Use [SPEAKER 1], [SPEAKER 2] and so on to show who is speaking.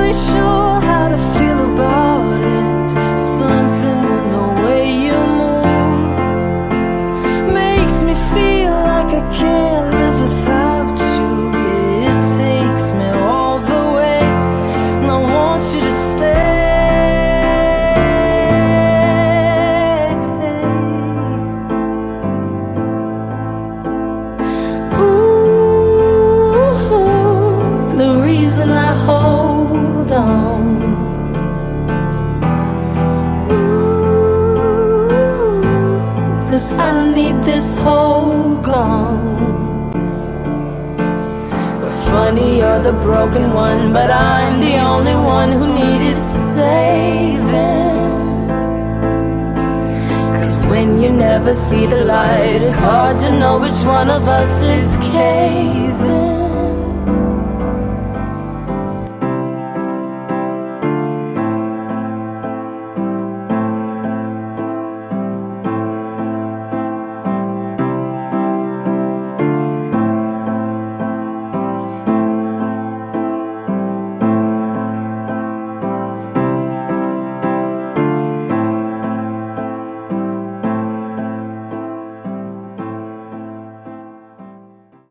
[SPEAKER 1] really sure how to feel about it. Something in the way you move makes me feel like I can't live without you. It takes me all the way, and I want you to stay. The reason I hold on, cause I need this hole gone. Funny, you're the broken one, but I'm the only one who needed saving. Cause when you never see the light, it's hard to know which one of us is caving.